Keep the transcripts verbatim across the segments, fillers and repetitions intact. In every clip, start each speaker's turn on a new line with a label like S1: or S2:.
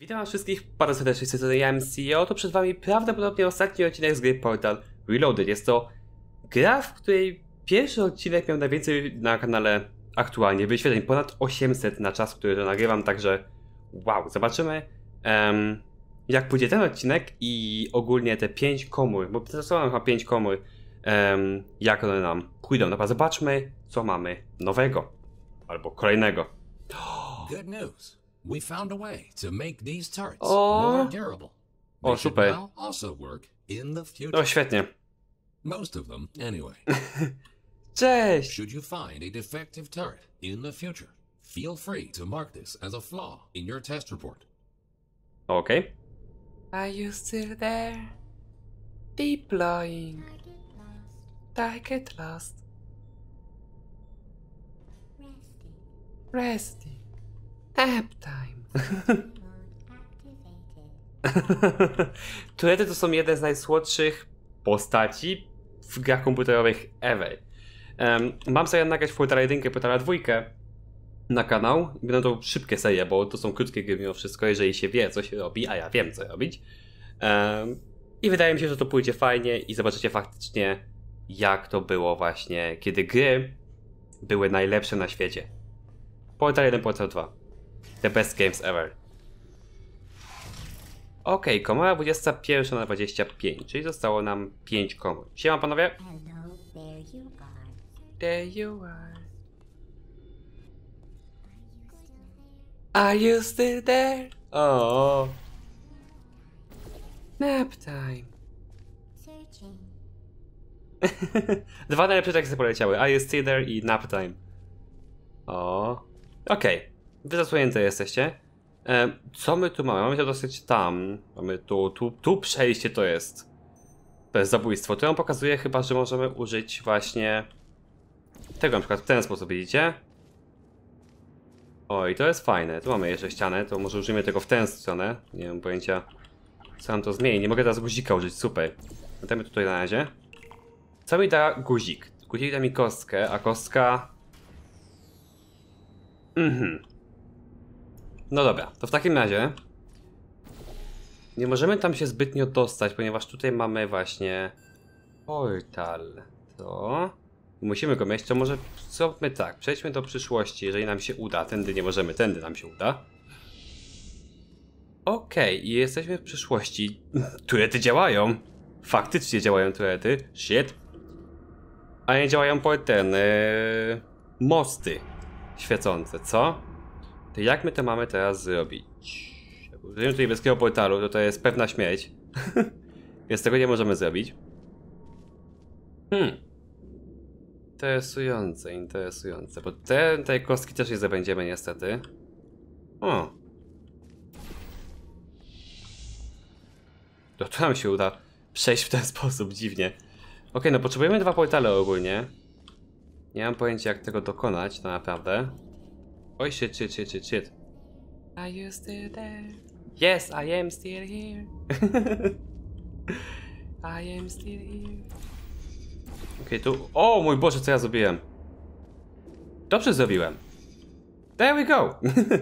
S1: Witam wszystkich bardzo serdecznie, z tej strony ja M C O. To przed wami prawdopodobnie ostatni odcinek z gry Portal Reloaded. Jest to gra, w której pierwszy odcinek miał najwięcej na kanale aktualnie wyświetleń, ponad osiemset na czas, który to nagrywam, także wow, zobaczymy um, jak pójdzie ten odcinek i ogólnie te pięć komór, bo zastosowałem chyba pięć komór, um, jak one nam pójdą. Dobra, zobaczmy, co mamy nowego albo kolejnego.
S2: Good news. We found a way to make these turrets
S1: O,
S2: more durable.
S1: o
S2: They should
S1: super.
S2: now also work in the
S1: O,
S2: future.
S1: świetnie.
S2: Most of them, anyway.
S1: Cześć!
S2: Should you find a defective turret in the future, feel free to mark this as a flaw in your test report.
S1: Okej. Okay. Are you still there? Deploying. Target lost. Resting. Nap time. Turety to są jedne z najsłodszych postaci w grach komputerowych ever. Um, mam sobie nagrać Portala jeden, Portala dwa na kanał. Będą to szybkie serie, bo to są krótkie gry mimo wszystko, jeżeli się wie, co się robi, a ja wiem, co robić. Um, I wydaje mi się, że to pójdzie fajnie i zobaczycie faktycznie, jak to było właśnie, kiedy gry były najlepsze na świecie. Portal jeden, Portal dwa. The best games ever. Okej, okay, komora dwudziesta pierwsza na dwadzieścia pięć, czyli zostało nam pięć komór. Siema panowie.
S3: Hello, there you are.
S1: There you are. Are you still there? O. Nap time.
S3: Searching.
S1: Dwa najlepsze teksty poleciały. Are you still there i nap time. O. Okej. Okay. Wy zasłonięte jesteście. E, co my tu mamy? Mamy to dosyć tam. Mamy tu, tu, tu przejście to jest. To jest zabójstwo. To ją pokazuje chyba, że możemy użyć właśnie tego na przykład w ten sposób, widzicie? Oj, to jest fajne. Tu mamy jeszcze ścianę, to może użyjmy tego w tę stronę. Nie mam pojęcia, co nam to zmieni. Nie mogę teraz guzika użyć, super. Dajmy tutaj na razie. Co mi da guzik? Guzik da mi kostkę, a kostka... Mhm. No dobra, to w takim razie nie możemy tam się zbytnio dostać, ponieważ tutaj mamy właśnie portal. To musimy go mieć, to może zróbmy tak, przejdźmy do przyszłości, jeżeli nam się uda. Tędy nie możemy, tędy nam się uda. Okej, okay, i jesteśmy w przyszłości. Turety działają. Faktycznie działają turety. Shit. A nie działają ten yy, mosty świecące, co? To jak my to mamy teraz zrobić? Jak użyjemy tutaj niebieskiego portalu, to to jest pewna śmierć. Więc tego nie możemy zrobić. Hmm. Interesujące, interesujące. Bo te, tej kostki też nie zdobędziemy niestety. O. To tu nam się uda przejść w ten sposób, dziwnie. Okej, okay, no potrzebujemy dwa portale ogólnie. Nie mam pojęcia jak tego dokonać, to naprawdę. Oj, shit, shit, shit, shit, shit. Are you still there? Yes, I am still here. I am still here. Okej, okay, tu... O mój Boże, co ja zrobiłem? Dobrze zrobiłem. There we go.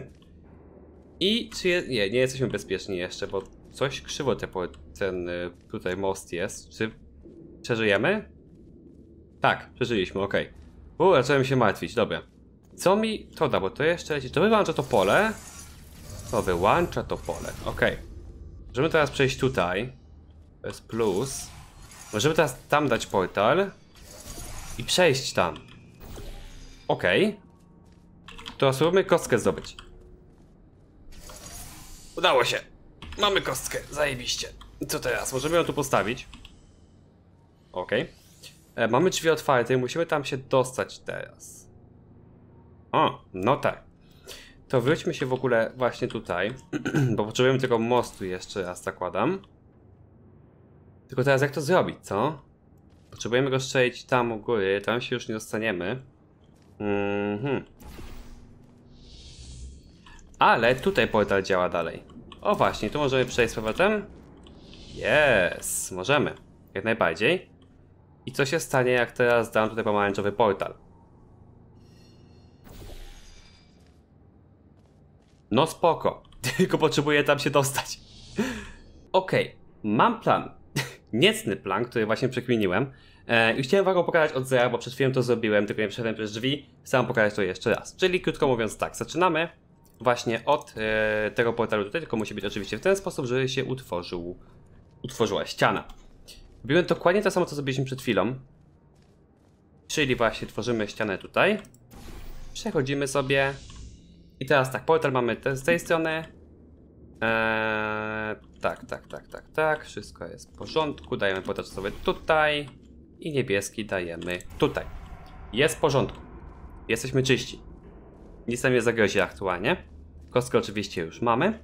S1: I czy je... Nie, nie jesteśmy bezpieczni jeszcze, bo coś krzywo te, ten tutaj most jest. Czy przeżyjemy? Tak, przeżyliśmy, okej. Okay. U, zacząłem się martwić, dobra. Co mi to da, bo to jeszcze leci. To wyłącza to pole. To wyłącza to pole. Ok. Możemy teraz przejść tutaj. To jest plus. Możemy teraz tam dać portal. I przejść tam. Ok. To spróbujmy kostkę zdobyć. Udało się. Mamy kostkę. Zajebiście. Co teraz? Możemy ją tu postawić. Ok. E, mamy drzwi otwarte. Musimy tam się dostać teraz. O, no tak. To wróćmy się w ogóle właśnie tutaj, bo potrzebujemy tego mostu jeszcze raz, zakładam. Tylko teraz jak to zrobić, co? Potrzebujemy go strzelić tam u góry, tam się już nie dostaniemy. Mhm. Ale tutaj portal działa dalej. O właśnie, tu możemy przejść z powrotem? Yes, możemy. Jak najbardziej. I co się stanie, jak teraz dam tutaj pomarańczowy portal? No spoko. Tylko potrzebuję tam się dostać. Okej, okay. Mam plan. Niecny plan, który właśnie przekminiłem. E, I chciałem wam pokazać od zera, bo przed chwilą to zrobiłem, tylko nie przeszedłem przez drzwi. Chcę wam pokazać to jeszcze raz. Czyli krótko mówiąc tak, zaczynamy właśnie od e, tego portalu tutaj, tylko musi być oczywiście w ten sposób, że się utworzył, utworzyła ściana. Robiłem dokładnie to samo, co zrobiliśmy przed chwilą. Czyli właśnie tworzymy ścianę tutaj. Przechodzimy sobie. I teraz tak, portal mamy te, z tej strony. Eee, tak, tak, tak, tak, tak. Wszystko jest w porządku. Dajemy portal sobie tutaj. I niebieski dajemy tutaj. Jest w porządku. Jesteśmy czyści. Nic nam nie zagrozi aktualnie. Kostkę oczywiście już mamy.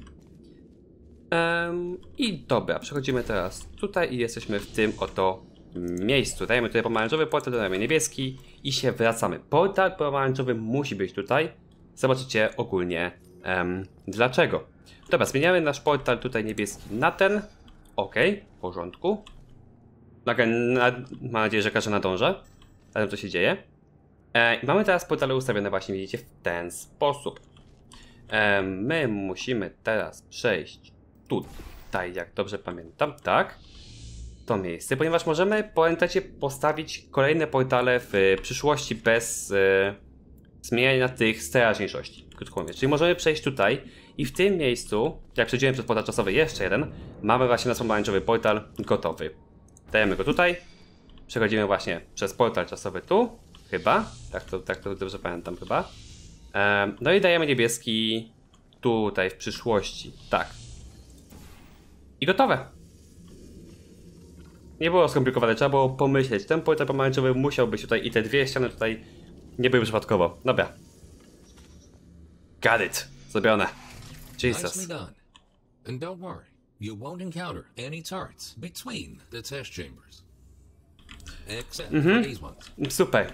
S1: Um, I dobra, przechodzimy teraz tutaj i jesteśmy w tym oto miejscu. Dajemy tutaj pomarańczowy portal, dajemy niebieski i się wracamy. Portal pomarańczowy musi być tutaj. Zobaczycie ogólnie um, dlaczego. Dobra, zmieniamy nasz portal tutaj niebieski na ten. Ok, w porządku. Na, na, mam nadzieję, że każdy nadąża. Ale co się dzieje. E, I mamy teraz portale ustawione właśnie, widzicie, w ten sposób. E, my musimy teraz przejść tutaj, jak dobrze pamiętam, tak? To miejsce, ponieważ możemy, pamiętacie, postawić kolejne portale w przyszłości bez e, zmieniania tych z teraźniejszości, krótko mówiąc. Czyli możemy przejść tutaj i w tym miejscu, jak przejdziemy przez portal czasowy jeszcze jeden, mamy właśnie nasz pomarańczowy portal gotowy. Dajemy go tutaj, przechodzimy właśnie przez portal czasowy tu, chyba, tak to, tak to dobrze pamiętam chyba. E, no i dajemy niebieski tutaj w przyszłości, tak. I gotowe. Nie było skomplikowane, trzeba było pomyśleć. Ten portal pomarańczowy musiał być tutaj i te dwie ściany tutaj nie były przypadkowo. Dobra. Got it. Zrobione. Jesus.
S2: Nicely done. And don't worry, you won't encounter any turrets between the test chambers. Except for these ones.
S1: Super.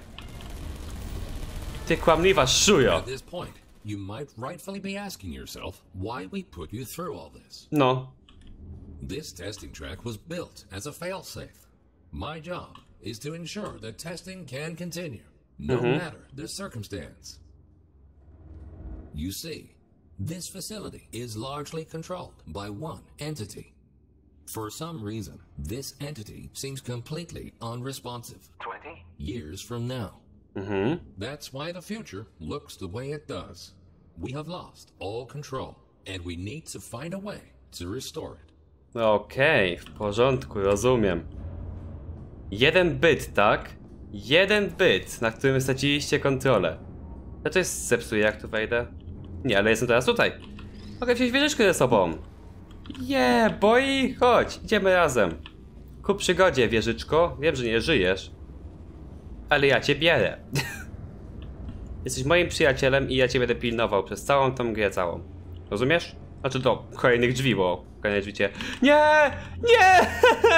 S1: Ty kłamliwa szujo.
S2: At this point, you might rightfully be asking yourself why we put you through all this.
S1: No.
S2: This testing track was built as a failsafe. My job is to ensure that testing can continue, no
S1: Mhm.
S2: matter the circumstance. You see, this facility is largely controlled by one entity. For some reason, this entity seems completely unresponsive. Twenty years from now.
S1: Mhm.
S2: That's why the future looks the way it does. We have lost all control, and we need to find a way to restore it.
S1: Okej, okay, w porządku, rozumiem. Jeden byt, tak? Jeden byt, na którym straciliście kontrolę. Ja to jest zepsuję, jak tu wejdę? Nie, ale jestem teraz tutaj. Mogę wziąć wieżyczkę ze sobą. Yeah, boy, chodź, idziemy razem. Ku przygodzie, wieżyczko. Wiem, że nie żyjesz. Ale ja cię bierę. Jesteś moim przyjacielem i ja cię będę pilnował przez całą tą grę całą. Rozumiesz? Znaczy do kolejnych drzwi, bo kolejne drzwi cię... Nie! Nie!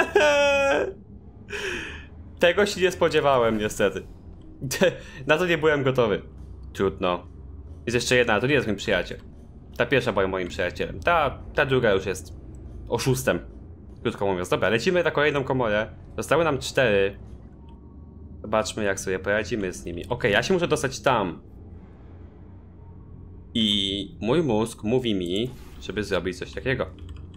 S1: Tego się nie spodziewałem, niestety. Na to nie byłem gotowy. Trudno. Jest jeszcze jedna, to nie jest mój przyjaciel. Ta pierwsza była moim przyjacielem. Ta, ta druga już jest oszustem. Krótko mówiąc. Dobra, lecimy na kolejną komorę. Zostały nam cztery. Zobaczmy, jak sobie poradzimy z nimi. Okej, ja się muszę dostać tam. I mój mózg mówi mi, żeby zrobić coś takiego.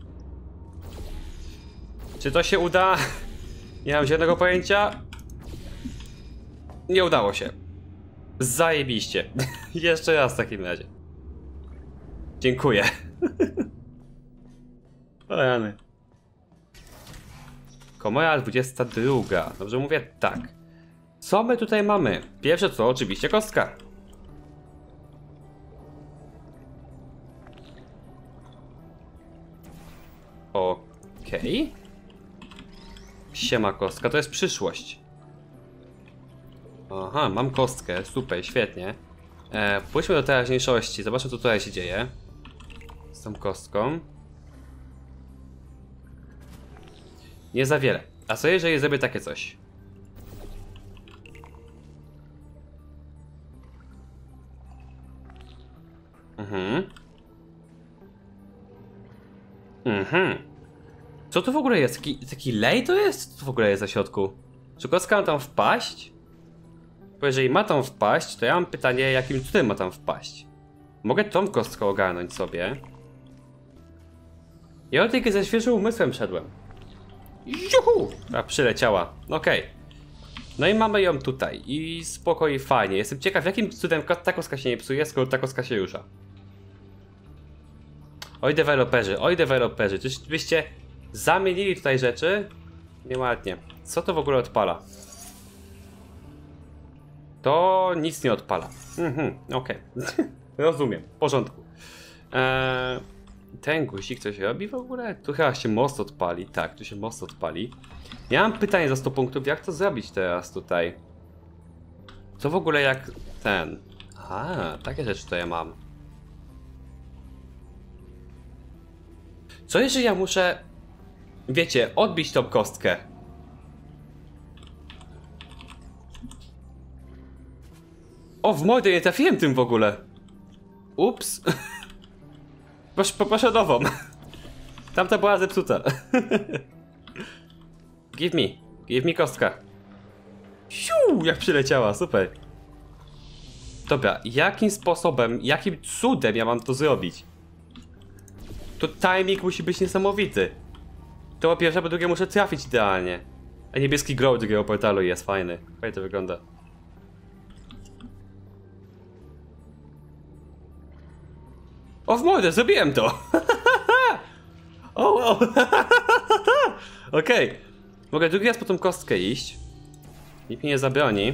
S1: Czy to się uda? Nie mam żadnego pojęcia. Nie udało się. Zajebiście. Jeszcze raz w takim razie. Dziękuję. O rany. Komora dwudziesta druga. Dobrze mówię? Tak. Co my tutaj mamy? Pierwsze co, oczywiście kostka. Okej. Okay. Siema kostka, to jest przyszłość. Aha, mam kostkę, super, świetnie. E, pójdźmy do teraźniejszości, zobaczmy co tutaj się dzieje. Z tą kostką. Nie za wiele. A co jeżeli zrobię takie coś? Mhm. Mhm. Co to w ogóle jest? Taki, taki lej to jest? Co to w ogóle jest za środku? Czy kostka ma tam wpaść? Bo jeżeli ma tam wpaść, to ja mam pytanie, jakim cudem ma tam wpaść? Mogę tą kostkę ogarnąć sobie. Ja od tej ze świeżym umysłem szedłem. Juhu! A przyleciała. Okej. Okay. No i mamy ją tutaj. I spoko i fajnie. Jestem ciekaw, jakim cudem ta kostka się nie psuje, skoro ta kostka się rusza. Oj deweloperzy, oj deweloperzy. Czyżbyście zamienili tutaj rzeczy? Nieładnie. Co to w ogóle odpala? To nic nie odpala. Mhm, okej. Okay. Rozumiem, w porządku. Eee, ten guzik coś robi w ogóle? Tu chyba się most odpali. Tak, tu się most odpali. Ja mam pytanie za sto punktów, jak to zrobić teraz tutaj? Co w ogóle jak ten? Aha, takie rzeczy to ja mam. Co jeżeli ja muszę, wiecie, odbić tą kostkę? O, w mordę nie trafiłem tym w ogóle. Ups. Proszę, poproszę nową. Tamta była zepsuta. Give me. Give me kostka. Siu, jak przyleciała, super. Dobra, jakim sposobem, jakim cudem ja mam to zrobić? To timing musi być niesamowity. To po pierwsze, po drugie muszę trafić idealnie. A niebieski glow drugiego portalu jest fajny. Fajnie to wygląda. O w mordę, zrobiłem to! O wow! Okej. Okay. Mogę drugi raz po tą kostkę iść. Nikt mi nie zabroni.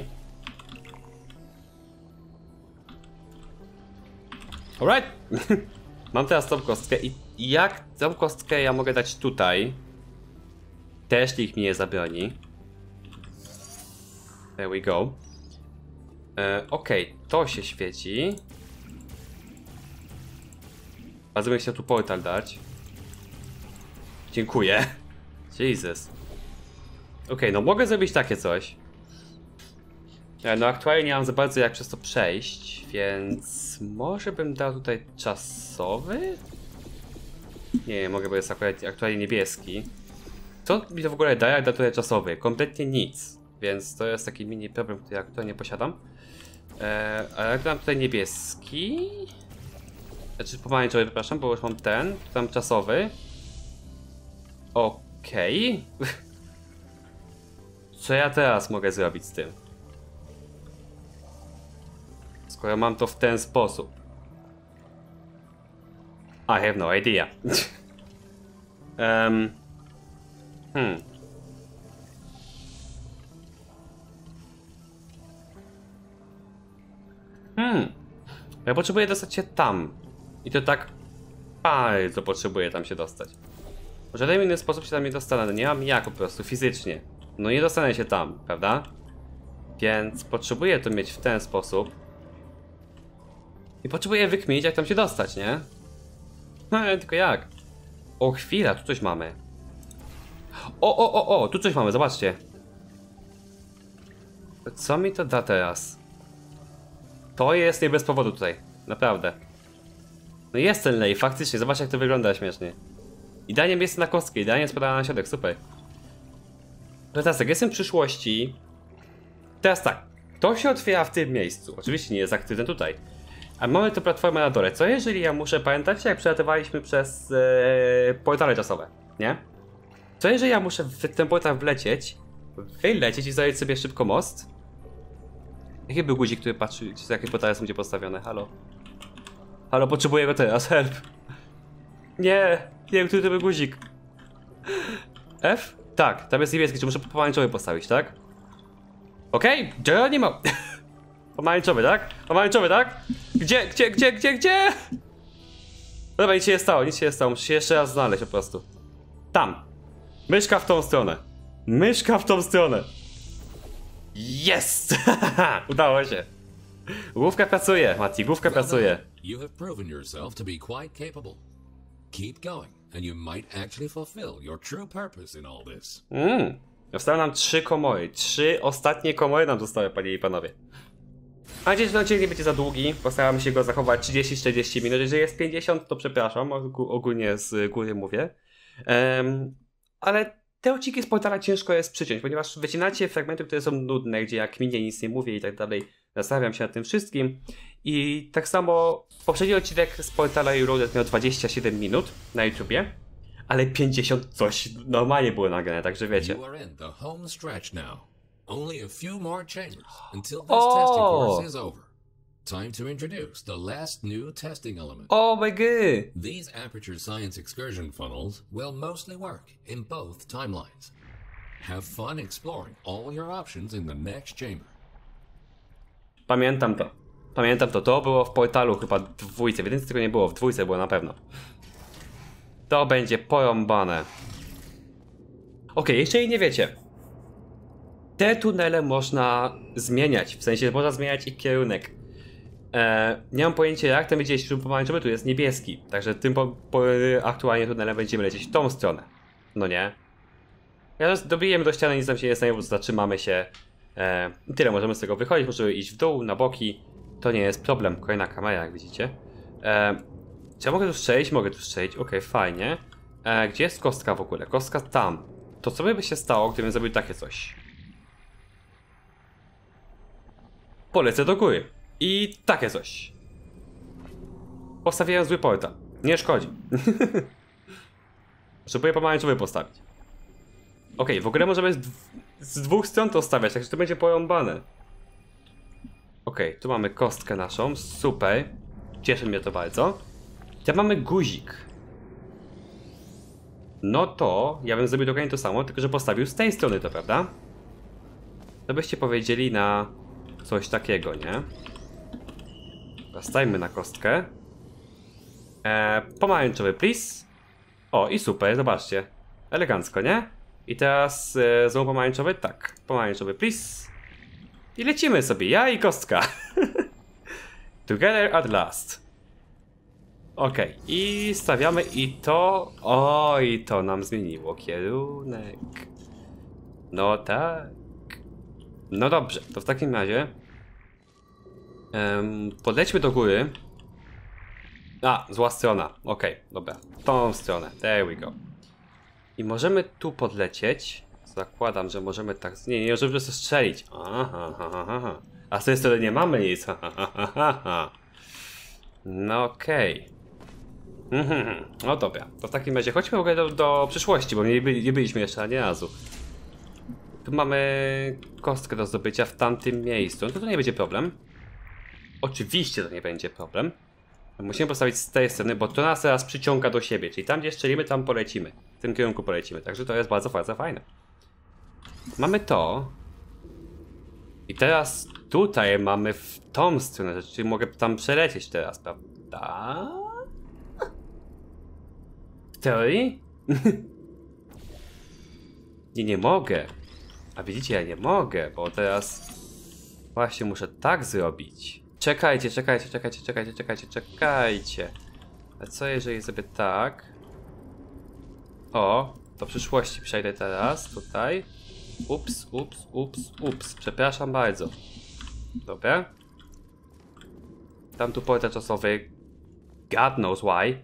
S1: Alright! Mam teraz tą kostkę i jak tą kostkę ja mogę dać tutaj? Też nikt mi nie zabroni. There we go. E, Okej, okay. To się świeci. Bardzo bym chciał tu portal dać. Dziękuję. Jesus. Okej, okay, no mogę zrobić takie coś. No aktualnie nie mam za bardzo jak przez to przejść, więc może bym dał tutaj czasowy? Nie, mogę, bo jest akurat aktualnie niebieski. Co mi to w ogóle daje, jak da tutaj czasowy? Kompletnie nic, więc to jest taki mini problem, który aktualnie posiadam. Eee, ale jak dam tutaj niebieski... Znaczy pomarańczowy, przepraszam, bo już mam ten, tam czasowy. Okej. Okay. Co ja teraz mogę zrobić z tym? Skoro mam to w ten sposób. I have no idea. um. Hmm. Hmm. Ja potrzebuję dostać się tam. I to tak bardzo potrzebuję tam się dostać. W żaden inny sposób się tam nie dostanę. No nie mam jak po prostu fizycznie. No nie dostanę się tam, prawda? Więc potrzebuję to mieć w ten sposób. I potrzebuję wykminić, jak tam się dostać, nie? No, tylko jak? O, chwila, tu coś mamy. O, o, o, o, tu coś mamy, zobaczcie. Co mi to da teraz? To jest nie bez powodu tutaj, naprawdę. No jest ten lej, faktycznie, zobacz jak to wygląda śmiesznie. Idealnie miejsce na kostkę, idealnie spadała na środek, super. No teraz tak, jestem w przyszłości. Teraz tak, to się otwiera w tym miejscu. Oczywiście nie jest aktywne tutaj. A mamy tę platformę na dole. Co jeżeli ja muszę, pamiętacie jak przelatywaliśmy przez ee, portale czasowe, nie? Co jeżeli ja muszę w ten portal wlecieć, wylecieć i zająć sobie szybko most? Jaki był guzik, który patrzy, jakie portale są gdzie postawione? Halo? Halo, potrzebuję go teraz, help! Nie, nie wiem, który to był guzik. F? Tak, tam jest niebieski, czy muszę pomarańczowy postawić, tak? Okej, okay, Geronimo! Pomarańczowy, tak? Pomarańczowy, tak? Gdzie, gdzie, gdzie, gdzie, gdzie? Dobra, nic się nie stało, nic się nie stało, muszę się jeszcze raz znaleźć po prostu. Tam. Myszka w tą stronę. Myszka w tą stronę. Jest! Udało się. Główka pracuje, Mati, główka pracuje.
S2: You have proven yourself to be quite capable. Keep going, and you might actually fulfill your true purpose in all this.
S1: Mmm. Zostały nam trzy komory. Trzy ostatnie komory nam zostały, panie i panowie. Mam nadzieję, że ten odcinek nie będzie za długi. Postaram się go zachować trzydzieści czterdzieści minut. Jeżeli jest pięćdziesiąt, to przepraszam. Ogólnie z góry mówię. Um, ale te odcinki z portala ciężko jest przyciąć, ponieważ wycinacie fragmenty, które są nudne, gdzie jak minie nic nie mówię i tak dalej. Zastanawiam się nad tym wszystkim. I tak samo poprzedni odcinek z portala Reloaded miał dwadzieścia siedem minut na YouTubie. ale pięćdziesiąt coś normalnie było nagrane, także wiecie.
S2: You are in the home stretch now. Only a few more chambers until this
S1: Oh.
S2: testing course is over. Time to introduce the last new testing element.
S1: Oh my god!
S2: These Aperture Science excursion funnels will mostly work in both timelines. Have fun exploring all your options in the next chamber.
S1: Pamiętam to. Pamiętam to. To było w portalu chyba w dwójce. W jedynce tego nie było, w dwójce było na pewno. To będzie porąbane. Ok, jeszcze jej nie wiecie. Te tunele można zmieniać. W sensie można zmieniać ich kierunek. E, nie mam pojęcia jak, tam widzieliście, że pomarańczowy tu jest niebieski. Także tym po, po, aktualnie tunelem będziemy lecieć w tą stronę. No nie? Ja dobijemy do ściany, nic nam się nie stanie, bo zatrzymamy się. E, tyle, możemy z tego wychodzić, możemy iść w dół, na boki. To nie jest problem. Kolejna kamera, jak widzicie. E, czy ja mogę tu strzelić? Mogę tu strzelić. Ok, fajnie. E, gdzie jest kostka w ogóle? Kostka tam. To co by się stało, gdybym zrobił takie coś? Polecę do góry. I takie coś. Postawiłem zły portal. Nie szkodzi. Potrzebuję pomarańczowy postawić. Ok, w ogóle możemy z, z dwóch stron to stawiać, także to będzie porąbane. Ok, tu mamy kostkę naszą, super. Cieszy mnie to bardzo. Tam mamy guzik. No to ja bym zrobił dokładnie to samo, tylko że postawił z tej strony to, prawda? To byście powiedzieli na coś takiego, nie? Stajmy na kostkę. Eee, pomarańczowy, please. O, i super, zobaczcie. Elegancko, nie? I teraz e, znowu pomarańczowy? Tak. Pomarańczowy, please. I lecimy sobie, ja i kostka. Together at last. Ok, i stawiamy i to... O, i to nam zmieniło kierunek. No tak. No dobrze, to w takim razie... Um, podlećmy do góry. A, zła strona. Ok, dobra. Tą stronę. There we go. I możemy tu podlecieć. Zakładam, że możemy tak... Nie, nie możemy po prostu strzelić. Aha, aha, aha. A z tej strony nie mamy nic. No okej. Okay. No dobra. To w takim razie chodźmy w ogóle do, do przyszłości, bo nie, by, nie byliśmy jeszcze ani razu. Tu mamy kostkę do zdobycia w tamtym miejscu. No to, to nie będzie problem. Oczywiście to nie będzie problem. Musimy postawić z tej strony, bo to nas teraz przyciąga do siebie. Czyli tam gdzie strzelimy, tam polecimy. W tym kierunku polecimy. Także to jest bardzo, bardzo fajne. Mamy to. I teraz tutaj mamy w tą stronę. Czyli mogę tam przelecieć teraz, prawda? W teorii? nie, nie mogę. A widzicie, ja nie mogę, bo teraz właśnie muszę tak zrobić. Czekajcie, czekajcie, czekajcie, czekajcie, czekajcie, czekajcie. A co jeżeli zrobię tak? O, do przyszłości przejdę teraz, tutaj. Ups, ups, ups, ups. Przepraszam bardzo. Dobra. Tam tu portal czasowy. God knows why.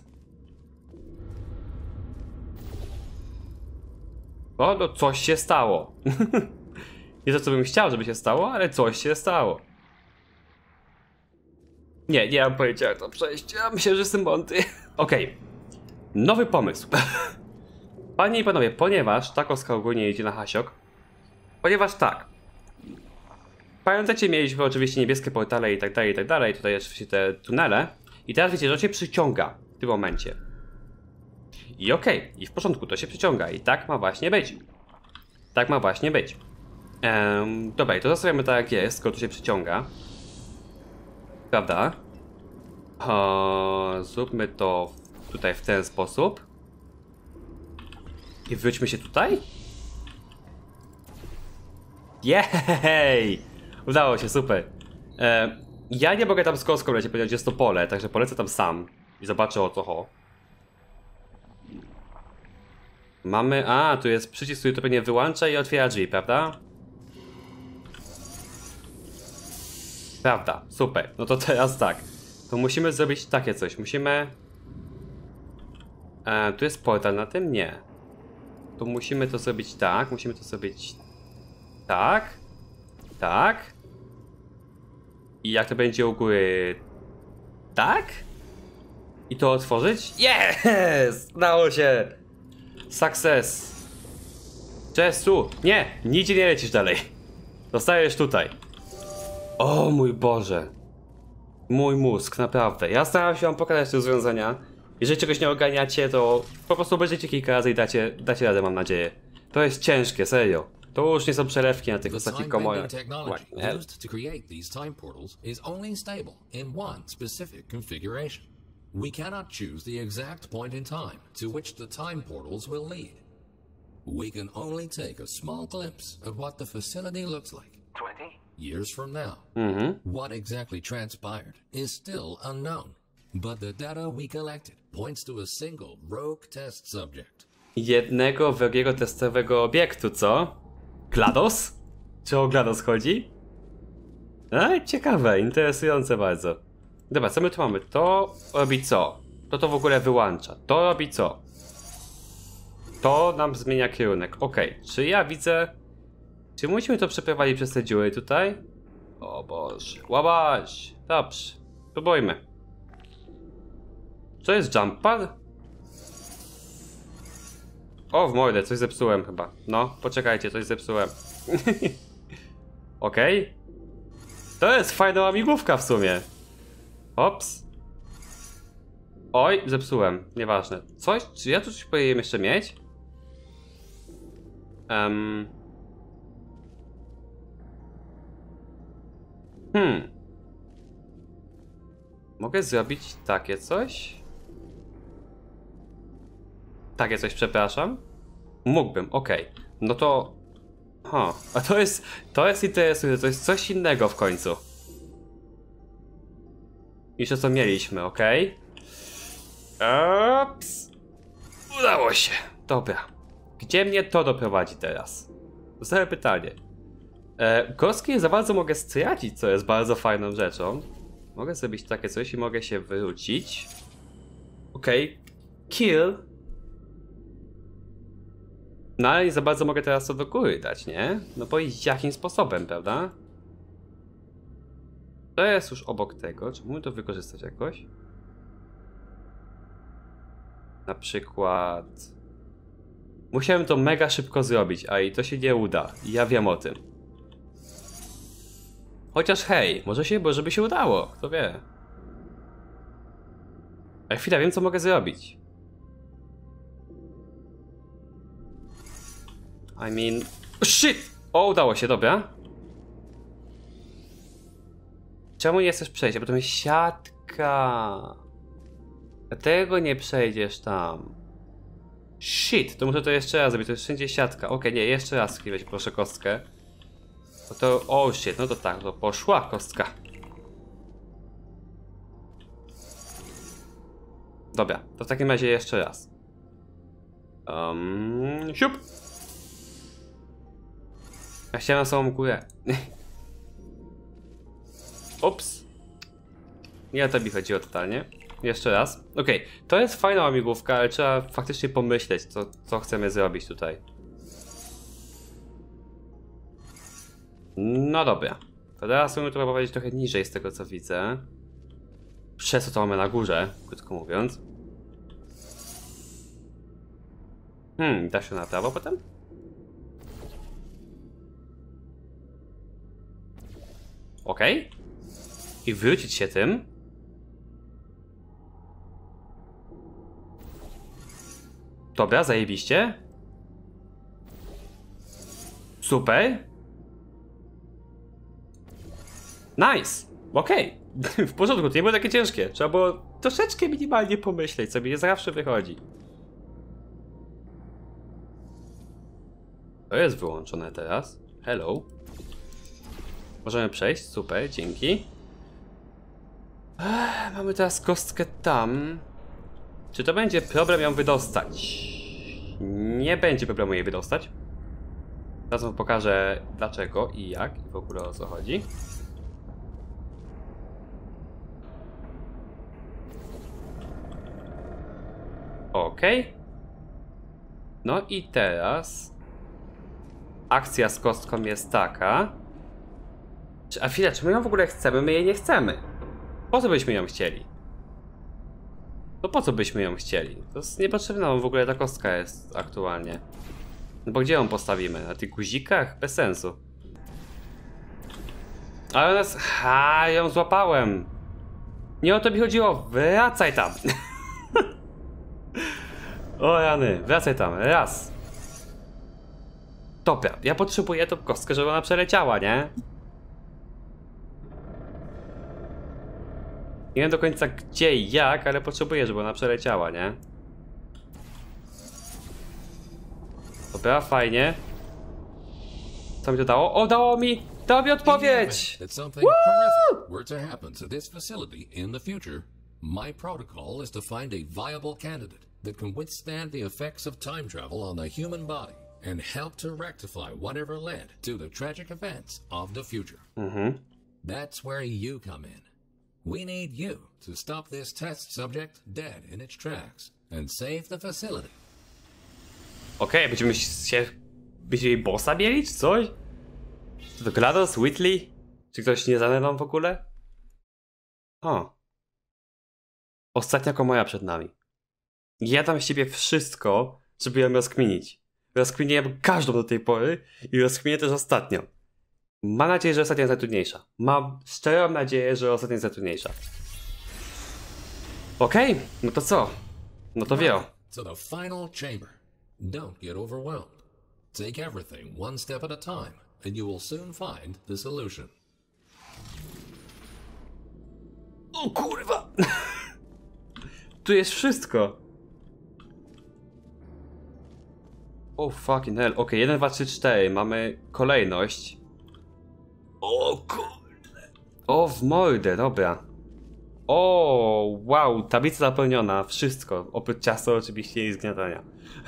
S1: O, no coś się stało. Nie to, co bym chciał, żeby się stało, ale coś się stało. Nie, nie mam pojęcia jak to przejść. Ja myślę, że jestem mądry. Okej. Okay. Nowy pomysł. Panie i panowie, ponieważ ta kostka ogólnie idzie na hasiok. Ponieważ tak. Pamiętacie, mieliśmy oczywiście niebieskie portale i tak dalej, i tak dalej. Tutaj oczywiście te tunele. I teraz wiecie, że to się przyciąga w tym momencie. I okej, okay, i w porządku, to się przyciąga. I tak ma właśnie być. Tak ma właśnie być. Um, dobra, to zostawiamy tak jak jest, skoro to się przyciąga. Prawda? O, zróbmy to tutaj w ten sposób. I wróćmy się tutaj. Jej! Udało się, super. E, ja nie mogę tam z kostką lecieć, ponieważ jest to pole, także polecę tam sam. I zobaczę o co ho. Mamy... A, tu jest przycisk, który to pewnie wyłącza i otwiera drzwi, prawda? Prawda, super. No to teraz tak. To musimy zrobić takie coś. Musimy... E, tu jest portal na tym? Nie. Tu musimy to zrobić tak. Musimy to zrobić... Tak. Tak. I jak to będzie u góry... Tak? I to otworzyć? Yes! Udało się! Success! Czesu! Nie! Nigdzie nie lecisz dalej. Zostajesz tutaj. O mój Boże. Mój mózg, naprawdę. Ja starałem się wam pokazać te rozwiązania. Jeżeli czegoś nie ogarniacie, to po prostu obejrzyjcie kilka razy i dacie, dacie radę, mam nadzieję. To jest ciężkie, serio. To już nie są przelewki na tych ostatnich komorach.
S2: Technology used to create these time portals is only stable in one specific configuration. We cannot choose the exact point in time to which the time portals will lead. We can only take a small glimpse of what the facility looks like. Twenty years from now.
S1: Mhm.
S2: What exactly transpired is still unknown, but the data we collected points to a single rogue test subject.
S1: Jednego wrogiego testowego obiektu, co? GLaDOS? Czy o GLaDOS chodzi? A, ciekawe, interesujące bardzo. Dobra, co my tu mamy? To robi co? To to w ogóle wyłącza. To robi co? To nam zmienia kierunek. Okej, okay. Czy ja widzę... Czy musimy to przeprowadzić przez te dziury tutaj? O Boże. Łabaś. Dobrze. Próbujmy. Co jest jump pad? O, w mordę, coś zepsułem chyba. No, poczekajcie, coś zepsułem. Okej. Okay. To jest fajna łamigłówka w sumie. Ops. Oj, zepsułem. Nieważne. Coś, czy ja tu coś powinienem jeszcze mieć? Um. Hmm. Mogę zrobić takie coś? Takie coś, przepraszam. Mógłbym, okej. Okay. No to... Ha, a to jest... To jest interesujące, to jest coś innego w końcu. Niż to, co mieliśmy, okej? Okay? Ups. Udało się. Dobra. Gdzie mnie to doprowadzi teraz? Zostawię pytanie. E, kostki za bardzo mogę stracić, co jest bardzo fajną rzeczą. Mogę zrobić takie coś i mogę się wrócić. Okej. Okay. Kill. No ale nie za bardzo mogę teraz to do góry dać, nie? No bo jakim sposobem, prawda? To jest już obok tego. Czy mógłbym to wykorzystać jakoś? Na przykład... Musiałem to mega szybko zrobić, a i to się nie uda. I ja wiem o tym. Chociaż hej, może się, bo żeby się udało, kto wie. A chwila, wiem co mogę zrobić. I mean... Shit! O, udało się, dobra. Czemu nie chcesz przejść? Bo to jest siatka. Dlatego nie przejdziesz tam. Shit, to muszę to jeszcze raz zrobić, to jest wszędzie siatka. Okej, okay, nie, jeszcze raz chwilę, proszę kostkę. No to, o oh shit, no to tak, to poszła kostka. Dobra, to w takim razie jeszcze raz. Um, siup! Ja chciałem na samą górę. Ups. Nie o to mi chodziło totalnie. Jeszcze raz. Okej, okay. To jest fajna łamigłówka, ale trzeba faktycznie pomyśleć, co, co chcemy zrobić tutaj. No dobra. To teraz chcemy to powiedzieć trochę niżej z tego co widzę. Przez co to mamy na górze, krótko mówiąc. Hmm, da się na prawo potem? Okej. Okay. I wrócić się tym. Dobra, zajebiście. Super. Nice. Okej. Okay. W porządku, to nie było takie ciężkie. Trzeba było troszeczkę minimalnie pomyśleć, co mi nie zawsze wychodzi. To jest wyłączone teraz. Hello. Możemy przejść, super, dzięki. Ech, mamy teraz kostkę tam. Czy to będzie problem ją wydostać? Nie będzie problemu jej wydostać. Teraz wam pokażę dlaczego i jak i w ogóle o co chodzi. Okej. Okay. No i teraz akcja z kostką jest taka. A chwilę, czy my ją w ogóle chcemy? My jej nie chcemy. Po co byśmy ją chcieli? No po co byśmy ją chcieli? To jest niepotrzebna w ogóle ta kostka jest aktualnie. No bo gdzie ją postawimy? Na tych guzikach? Bez sensu. Ale ona jest... Ha, ją złapałem. Nie o to mi chodziło. Wracaj tam. O rany, wracaj tam. Raz. Dobra, ja potrzebuję tą kostkę, żeby ona przeleciała, nie? Nie wiem do końca gdzie i jak, ale potrzebuję, żeby ona przeleciała, nie? Dobra, fajnie. Co mi to dało? O, dało mi! Dało mi odpowiedź!
S2: That something horrific were to happen to this facility in the future, my protocol is to find a viable candidate that can withstand the effects of time travel on the human body and help to rectify whatever led to the tragic events of the future.
S1: Mhm.
S2: That's where you come in. We need you to stop this test subject dead in its tracks and save the facility.
S1: Okej, okay, będziemy się... Będziemy jej bossa mieli, czy coś? Czy to GLaDOS? Whitley? Czy ktoś nie znany nam w ogóle? O. Ostatnia komoja przed nami. Ja dam z siebie wszystko, żeby ją rozkminić. Rozkminiłem każdą do tej pory i rozkminię też ostatnią. Mam nadzieję, że ostatnia jest najtrudniejsza. Mam szczerą nadzieję, że ostatnia jest najtrudniejsza. Okej, okay, no to co? No to wio.
S2: To the final chamber. Don't get overwhelmed. Take everything one step at a time, and you will soon find the solution.
S1: O kurwa! Tu jest wszystko. O oh, fucking hell. Ok, jeden, dwa, trzy, cztery. Mamy kolejność. O kurde. O w mordę, dobra. O wow, tablica zapełniona. Wszystko. Oprócz ciasta oczywiście i zgniatania.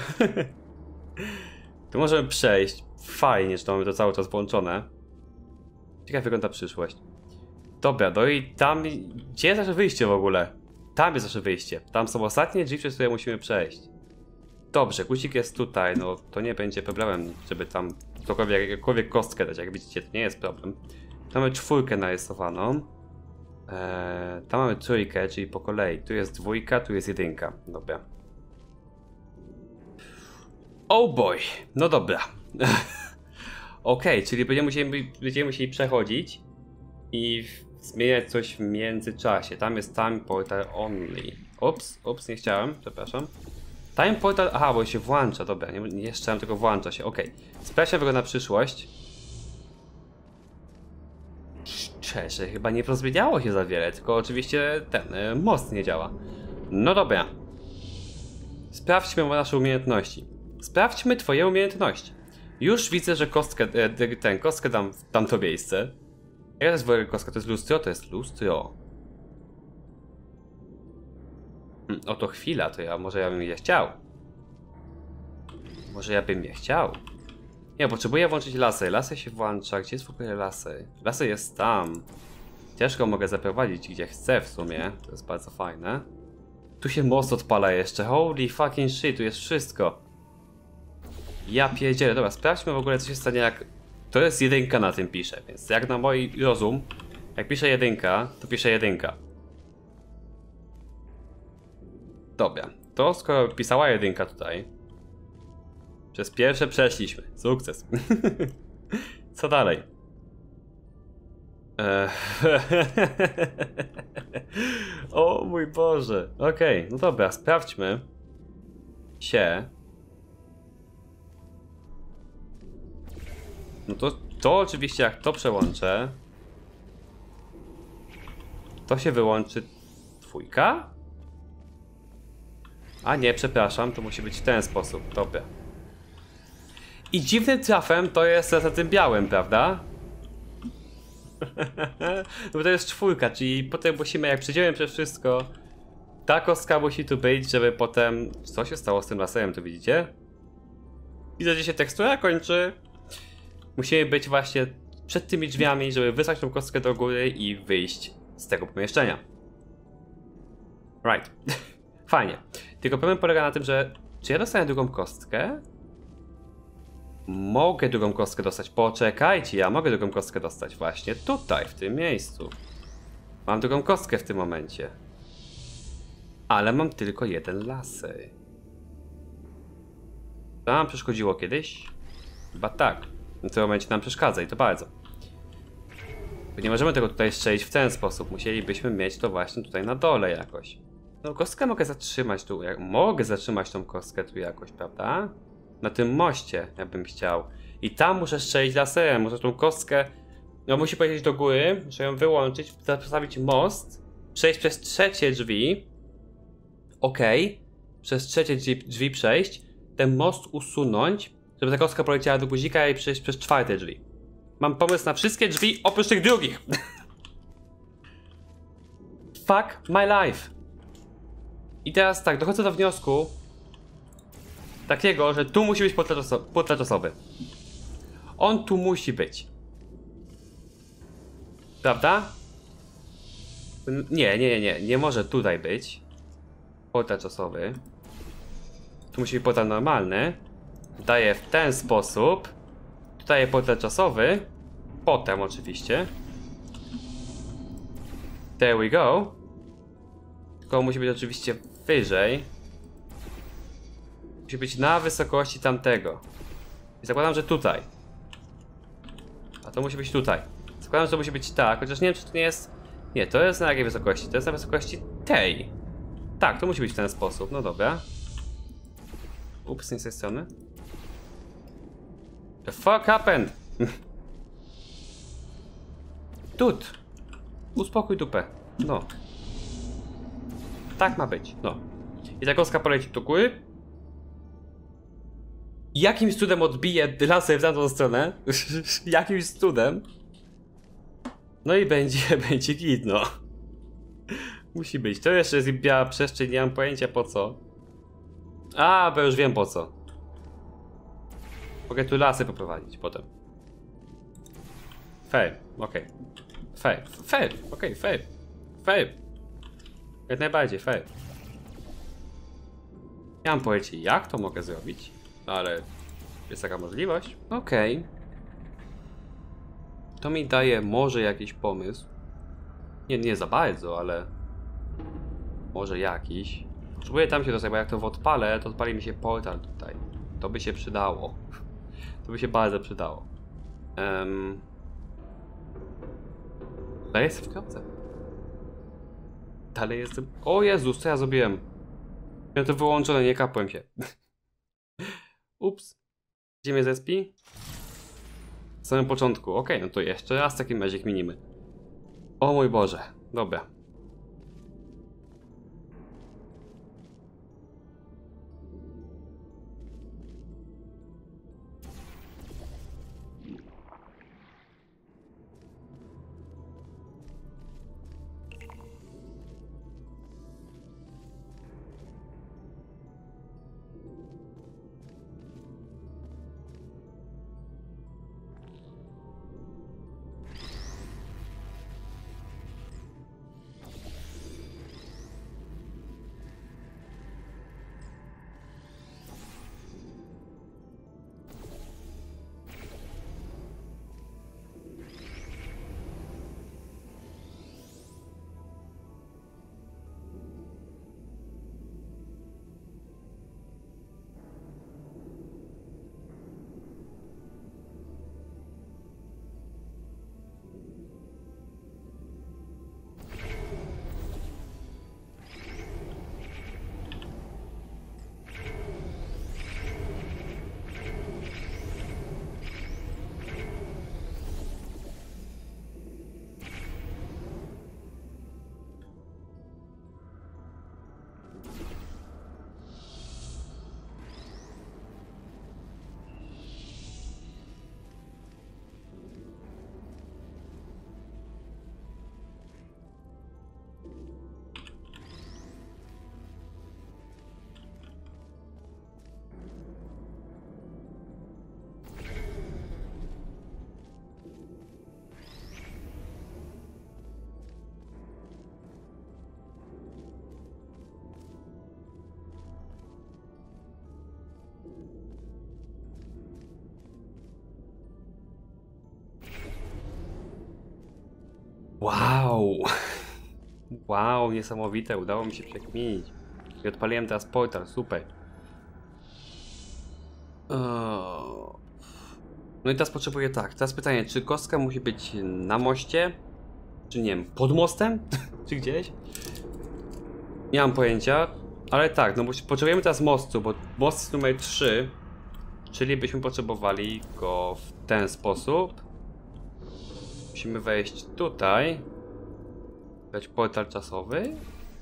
S1: Tu możemy przejść. Fajnie, że to mamy to cały czas włączone. Ciekawe wygląda przyszłość. Dobra, no i tam... Gdzie jest nasze wyjście w ogóle? Tam jest nasze wyjście. Tam są ostatnie drzwi, przez które musimy przejść. Dobrze, guzik jest tutaj, no to nie będzie problemem, żeby tam ktokolwiek, jakąkolwiek kostkę dać, jak widzicie, to nie jest problem. Tam mamy czwórkę narysowaną. Eee, tam mamy trójkę, czyli po kolei. Tu jest dwójka, tu jest jedynka. Dobra. Oh boy, no dobra. Okej, okay, czyli będziemy musieli, będziemy musieli przechodzić i zmieniać coś w międzyczasie. Tam jest time portal only. Ups, ups, nie chciałem, przepraszam. Time portal, aha, bo się włącza, dobra, nie, nie jeszcze tylko włącza się, okej. Okay. Sprawdźmy wygląda na przyszłość. Szczerze, chyba nie rozwiedziało się za wiele, tylko oczywiście ten y, most nie działa. No dobra. Sprawdźmy nasze umiejętności. Sprawdźmy twoje umiejętności. Już widzę, że kostkę, y, ten, kostkę dam w tamto miejsce. Jaka to jest w ogóle kostka? To jest lustro? To jest lustro. Oto chwila, to ja może ja bym je chciał. Może ja bym je chciał. Nie, potrzebuję włączyć lasy. Lasy się włącza. Gdzie jest w ogóle lasy? Lasy jest tam. Ciężko mogę zaprowadzić gdzie chcę w sumie. To jest bardzo fajne. Tu się most odpala jeszcze. Holy fucking shit, tu jest wszystko. Ja pierdzielę. Dobra, sprawdźmy w ogóle co się stanie jak... To jest jedynka na tym pisze, więc jak na mój rozum, jak pisze jedynka, to pisze jedynka. Dobra, to skoro pisała jedynka tutaj, przez pierwsze przeszliśmy. Sukces. Co dalej? Eee... O mój Boże. Okej, okay, no dobra, sprawdźmy się. No to, to oczywiście jak to przełączę, to się wyłączy dwójka? A nie, przepraszam, to musi być w ten sposób, dobra. I dziwnym trafem to jest za tym białym, prawda? No bo to jest czwórka, czyli potem musimy, jak przejdziemy przez wszystko, ta kostka musi tu być, żeby potem... Co się stało z tym laserem, to widzicie? Widzę, że się tekstura kończy. Musimy być właśnie przed tymi drzwiami, żeby wysłać tą kostkę do góry i wyjść z tego pomieszczenia. Right. Fajnie. Tylko problem polega na tym, że czy ja dostanę drugą kostkę? Mogę drugą kostkę dostać. Poczekajcie, ja mogę drugą kostkę dostać właśnie tutaj, w tym miejscu. Mam drugą kostkę w tym momencie. Ale mam tylko jeden laser. To nam przeszkodziło kiedyś? Chyba tak. W tym momencie nam przeszkadza i to bardzo. Bo nie możemy tego tutaj strzelić w ten sposób. Musielibyśmy mieć to właśnie tutaj na dole jakoś. No kostkę mogę zatrzymać tu. Jak... Mogę zatrzymać tą kostkę tu jakoś, prawda? Na tym moście, jakbym chciał. I tam muszę strzelić laserem. Muszę tą kostkę... No musi pojechać do góry. Muszę ją wyłączyć, postawić most. Przejść przez trzecie drzwi. Okej. Okay. Przez trzecie drzwi, drzwi przejść. Ten most usunąć, żeby ta kostka poleciała do guzika i przejść przez czwarte drzwi. Mam pomysł na wszystkie drzwi oprócz tych drugich. Fuck my life. I teraz tak, dochodzę do wniosku takiego, że tu musi być portal czasowy. On tu musi być. Prawda? Nie, nie, nie, nie. Nie może tutaj być portal czasowy. Tu musi być portal normalny. Daję w ten sposób. Daję portal czasowy. Potem oczywiście. There we go. Tylko musi być oczywiście wyżej. Musi być na wysokości tamtego. I zakładam, że tutaj. A to musi być tutaj. Zakładam, że to musi być tak, chociaż nie wiem, czy to nie jest... Nie, to jest na jakiej wysokości? To jest na wysokości tej. Tak, to musi być w ten sposób. No dobra. Ups, nie z tej strony. The fuck happened? Tut. Uspokój dupę. No. Tak ma być, no. I ta kostka poleci do góry. Jakimś cudem odbije laser w tamtą stronę. Jakimś cudem. No i będzie, będzie git, no. Musi być. To jeszcze jest biała przestrzeń, nie mam pojęcia po co. A, bo już wiem po co. Mogę tu lasy poprowadzić potem. Fair, okej. Okay. Fair, fair, okej, okay, fair. Fair. Jak najbardziej, fair. Nie mam pojęcia, jak to mogę zrobić, ale jest taka możliwość. Okej. Okay. To mi daje może jakiś pomysł. Nie, nie za bardzo, ale może jakiś. Spróbuję tam się dostać, bo jak to odpalę, to odpali mi się portal tutaj. To by się przydało. To by się bardzo przydało. Um... Dalej jestem w kropce. Dalej jestem... O Jezus, co ja zrobiłem? Miałem to wyłączone, nie kapłem się. Ups. Gdzie mnie zespi? W samym początku. Okej, okay, no to jeszcze raz taki magic minimy. O mój Boże. Dobra. Wow. Wow, niesamowite, udało mi się przekminić. I odpaliłem teraz portal, super. O... No i teraz potrzebuję tak, teraz pytanie, czy kostka musi być na moście? Czy nie wiem, pod mostem? Czy gdzieś? Nie mam pojęcia, ale tak, no bo potrzebujemy teraz mostu, bo most jest numer trzy. Czyli byśmy potrzebowali go w ten sposób. Musimy wejść tutaj. Dać portal czasowy.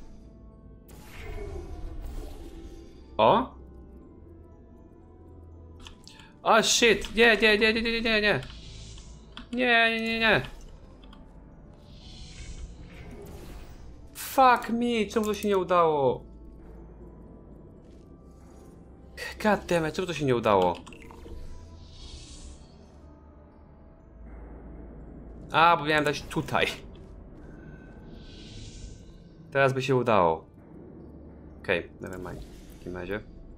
S1: O! O shit! Nie, nie, nie, nie, nie, nie, nie. Nie, nie, nie, nie. Fuck me, czemu to się nie udało? God damn it, czemu to się nie udało? A, bo miałem dać tutaj. Teraz by się udało. Okej, okay, never mind. W takim razie.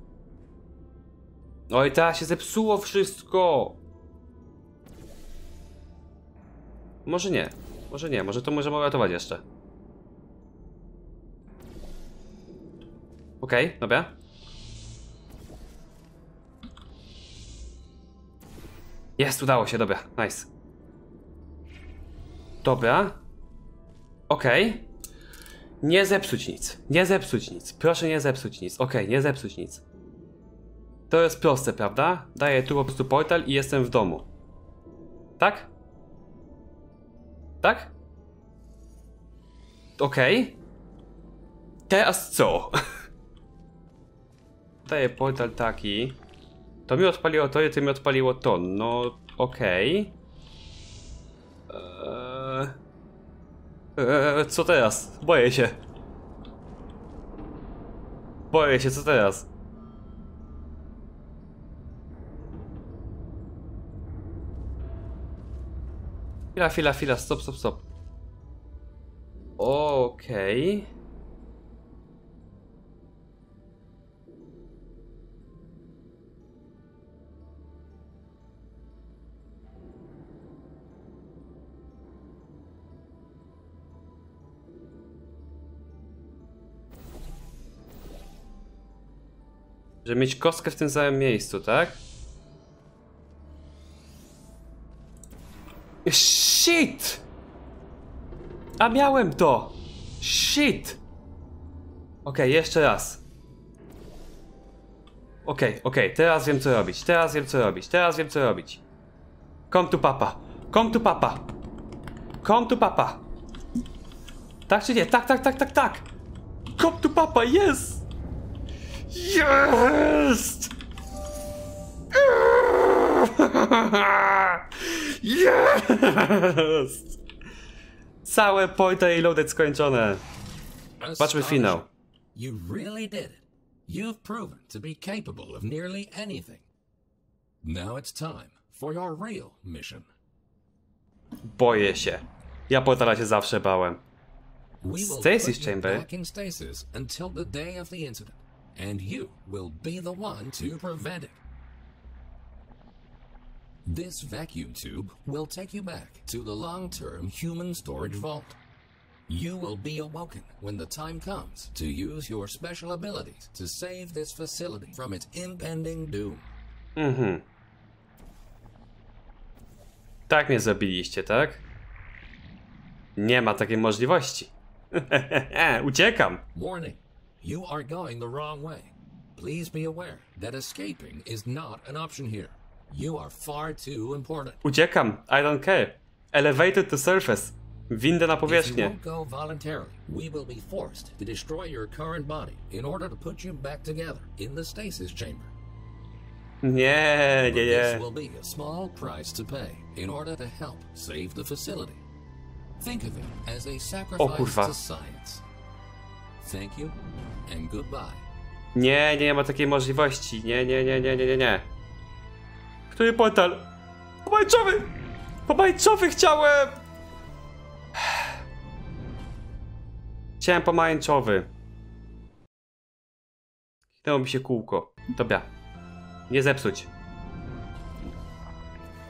S1: Oj, teraz się zepsuło wszystko! Może nie. Może nie, może to możemy uratować jeszcze. Okej, okay, dobra. Jest, udało się, dobra, nice. Dobra. Okej. Okay. Nie zepsuć nic, nie zepsuć nic, proszę nie zepsuć nic, okej, okay, nie zepsuć nic. To jest proste, prawda? Daję tu po prostu portal i jestem w domu. Tak? Tak? Okej. Okay. Teraz co? Daję portal taki. To mi odpaliło to i to mi odpaliło to. No, okej. Okay. Eee, eee, co teraz? Boję się. Boję się, co teraz? Chwila, chwila, chwila, stop, stop, stop. Okej. Okay. Żeby mieć kostkę w tym samym miejscu, tak? Shit! A miałem to! Shit! Okej, okay, jeszcze raz. Okej, okay, okej, okay. Teraz wiem co robić, teraz wiem co robić, teraz wiem co robić. Come to papa, come to papa. Come to papa. Tak czy nie? Tak, tak, tak, tak, tak! Come to papa, yes! Jest! Jest! Całe portal loaded skończone. Patrzmy finał.
S2: You really did it. You've proven to be capable of nearly anything. Now it's time for your real mission.
S1: Boję się. Ja portala się zawsze bałem.
S2: Stasis chamber. Back in stasis until the day of the incident, and you will be the one to prevent it. This vacuum tube will take you back to the long-term human storage vault. You will be awoken when the time comes to use your special abilities to save this facility from its impending doom.
S1: Mhm. Tak mnie zabiliście, tak? Nie ma takiej możliwości. Uciekam.
S2: Warning. You are going the wrong way. Please be aware that escaping is not an option here. You are far too important.
S1: Uciekam. I don't care. Elevated to surface. Windę na powierzchnię.
S2: If you won't go voluntarily, we will be forced to destroy your current body in order to put you back together in the stasis chamber.
S1: Nie, nie, nie.
S2: This will be a small price to pay in order to help save the facility. Think of it as a sacrifice to science. Thank you and goodbye.
S1: Nie, nie ma takiej możliwości. Nie, nie, nie, nie, nie, nie, nie. Który portal? Pomarańczowy! Pomarańczowy chciałem! Chciałem pomarańczowy. Dało mi się kółko. Dobra. Nie zepsuć.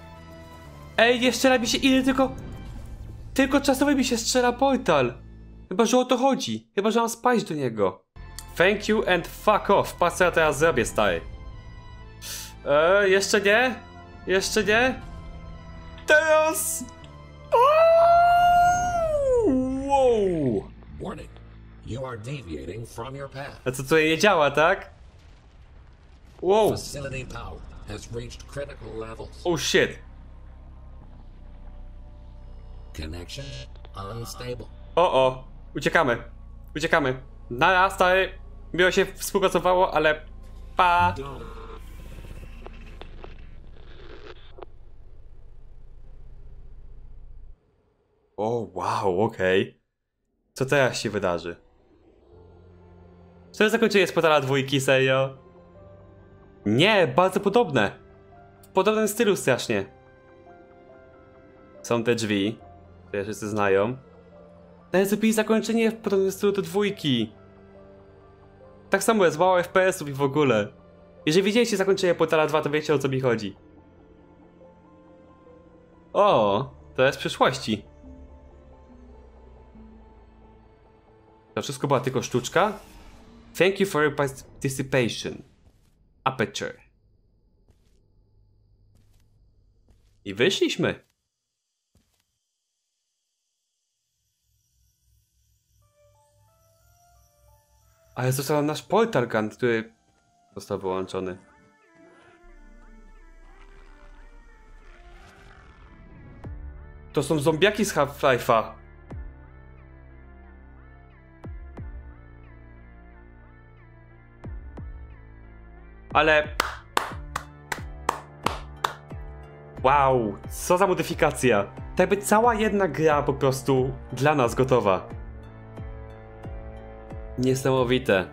S1: Ej, nie strzela mi się ile tylko... Tylko czasowy mi się strzela portal. Chyba, że o to chodzi. Chyba, że mam spaść do niego. Thank you and fuck off. Patrz, co ja teraz zrobię, stary. Eee, jeszcze nie? Jeszcze nie? Teraz! Wow!
S2: Warning. You are deviating from your path.
S1: A co tutaj nie działa, tak? Wow!
S2: Facility power has reached critical levels.
S1: Oh shit!
S2: Connection unstable.
S1: O, o! Uciekamy! Uciekamy! Nara, stary! Miło się współpracowało, ale... Pa! O, wow, okej. Okay. Co teraz się wydarzy? Czy to zakończenie z Portala dwójki, serio? Nie, bardzo podobne. W podobnym stylu strasznie. Są te drzwi, które wszyscy znają. Ale zrobili zakończenie w podobnym stylu do dwójki. Tak samo jest, mało F P S ów i w ogóle. Jeżeli widzieliście zakończenie Portala dwa, to wiecie, o co mi chodzi. O, to jest w przyszłości. To wszystko była tylko sztuczka? Thank you for your participation. Aperture. I wyszliśmy. Ale został nasz portal gun, który został wyłączony. To są zombiaki z Half-Life'a. Ale... Wow, co za modyfikacja. Tak jakby cała jedna gra po prostu dla nas gotowa. Niesamowite.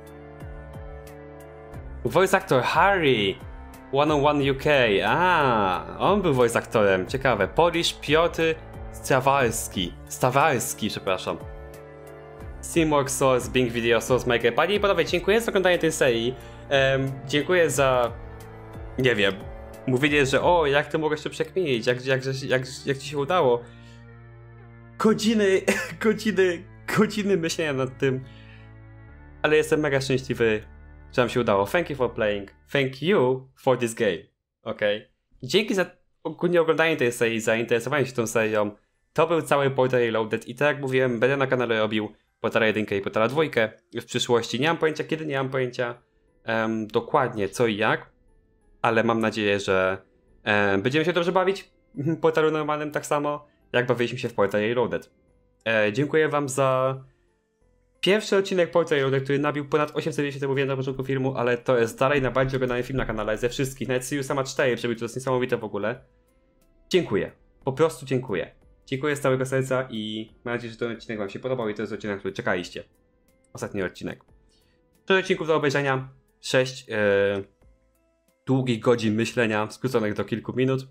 S1: Voice actor Harry. one oh one U K. A, on był voice aktorem. Ciekawe. Polish Piotr Stawalski. Stawalski, przepraszam. Steamworks Source, Bing Video Source Maker. Panie i panowie, dziękuję za oglądanie tej serii. Um, dziękuję za... Nie wiem. Mówienie, że o, jak to mogłeś to przekminić, jak, jak, jak, jak, jak ci się udało. Godziny, godziny, godziny myślenia nad tym. Ale jestem mega szczęśliwy, że nam się udało. Thank you for playing. Thank you for this game. Okej. Okay. Dzięki za ogólnie oglądanie tej serii, zainteresowanie się tą serią. To był cały Portal Reloaded i tak jak mówiłem, będę na kanale robił Portala jeden i Portala dwa w przyszłości. Nie mam pojęcia kiedy, nie mam pojęcia um, dokładnie co i jak, ale mam nadzieję, że um, będziemy się dobrze bawić w Portalu normalnym tak samo, jak bawiliśmy się w Portal Reloaded. E, dziękuję wam za pierwszy odcinek Portal Reloaded, który nabił ponad osiemset dwieście, to mówiłem na początku filmu, ale to jest dalej najbardziej oglądany film na kanale ze wszystkich, nawet Siriusa ma cztery przebił, to jest niesamowite w ogóle. Dziękuję, po prostu dziękuję. Dziękuję z całego serca i mam nadzieję, że ten odcinek wam się podobał i to jest odcinek, który czekaliście. Ostatni odcinek. sześć odcinków do obejrzenia, sześć yy, długich godzin myślenia, skróconych do kilku minut.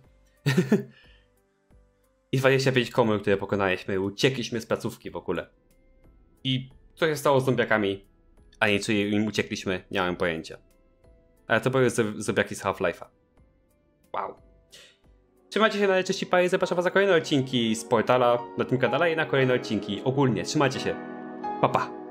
S1: I dwadzieścia pięć komór, które pokonaliśmy, uciekliśmy z placówki w ogóle. I co się stało z zombiakami, a nie czy im uciekliśmy, nie mam pojęcia. Ale to były zombiaki z Half-Life'a. Wow. Trzymajcie się na cześć i zapraszam was na kolejne odcinki z Portala na tym kanale i na kolejne odcinki ogólnie. Trzymajcie się. Pa, pa.